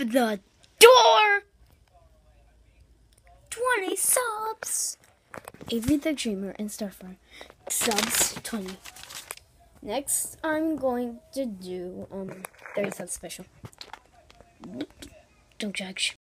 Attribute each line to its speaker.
Speaker 1: Open the door! 20 subs! Avery the Dreamer and Starfire. Subs 20. Next, I'm going to do 30 subs special. Don't judge.